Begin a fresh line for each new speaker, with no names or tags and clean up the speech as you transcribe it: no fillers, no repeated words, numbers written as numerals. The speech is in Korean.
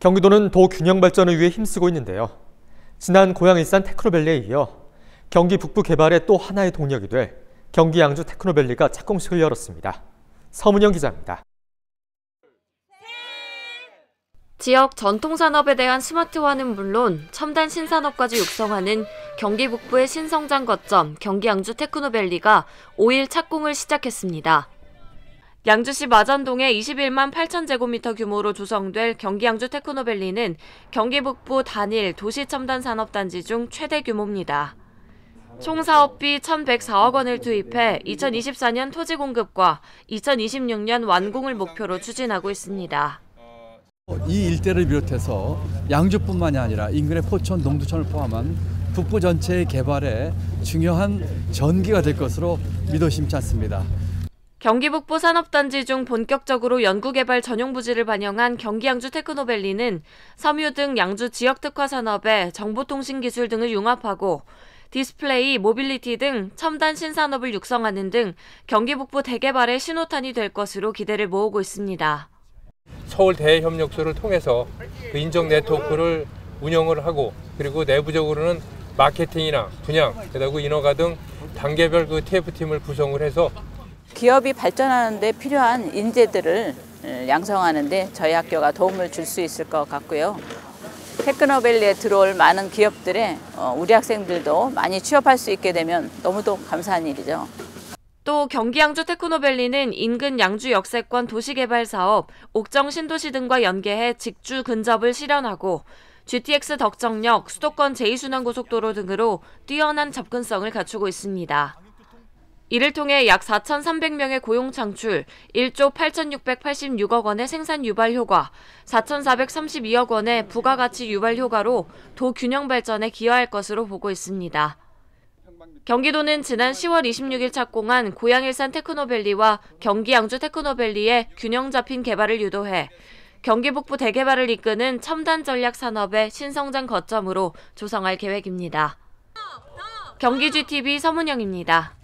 경기도는 도 균형 발전을 위해 힘쓰고 있는데요. 지난 고양일산 테크노밸리에 이어 경기 북부 개발의 또 하나의 동력이 될 경기 양주 테크노밸리가 착공식을 열었습니다. 서문영 기자입니다.
지역 전통산업에 대한 스마트화는 물론 첨단 신산업까지 육성하는 경기 북부의 신성장 거점 경기 양주 테크노밸리가 5일 착공을 시작했습니다. 양주시 마전동에 21만 8천 제곱미터 규모로 조성될 경기 양주 테크노밸리는 경기 북부 단일 도시첨단산업단지 중 최대 규모입니다. 총 사업비 1,104억 원을 투입해 2024년 토지 공급과 2026년 완공을 목표로 추진하고 있습니다.
이 일대를 비롯해서 양주뿐만이 아니라 인근의 포천, 동두천을 포함한 북부 전체의 개발에 중요한 전기가 될 것으로 믿어 심지 않습니다.
경기 북부 산업단지 중 본격적으로 연구개발 전용 부지를 반영한 경기 양주 테크노밸리는 섬유 등 양주 지역 특화 산업에 정보통신 기술 등을 융합하고 디스플레이, 모빌리티 등 첨단 신산업을 육성하는 등 경기 북부 대개발의 신호탄이 될 것으로 기대를 모으고 있습니다.
서울대협력소를 통해서 그 인적 네트워크를 운영을 하고 그리고 내부적으로는 마케팅이나 분양, 그리고 인허가 등 단계별 그 TF팀을 구성을 해서
기업이 발전하는 데 필요한 인재들을 양성하는 데 저희 학교가 도움을 줄 수 있을 것 같고요. 테크노밸리에 들어올 많은 기업들에 우리 학생들도 많이 취업할 수 있게 되면 너무도 감사한 일이죠.
또 경기 양주 테크노밸리는 인근 양주 역세권 도시개발 사업, 옥정 신도시 등과 연계해 직주 근접을 실현하고 GTX 덕정역, 수도권 제2순환고속도로 등으로 뛰어난 접근성을 갖추고 있습니다. 이를 통해 약 4,300명의 고용 창출, 1조 8,686억 원의 생산 유발 효과, 4,432억 원의 부가가치 유발 효과로 도 균형 발전에 기여할 것으로 보고 있습니다. 경기도는 지난 10월 26일 착공한 고양일산 테크노밸리와 경기 양주 테크노밸리의 균형 잡힌 개발을 유도해 경기 북부 대개발을 이끄는 첨단 전략 산업의 신성장 거점으로 조성할 계획입니다. 경기 GTV 서문영입니다.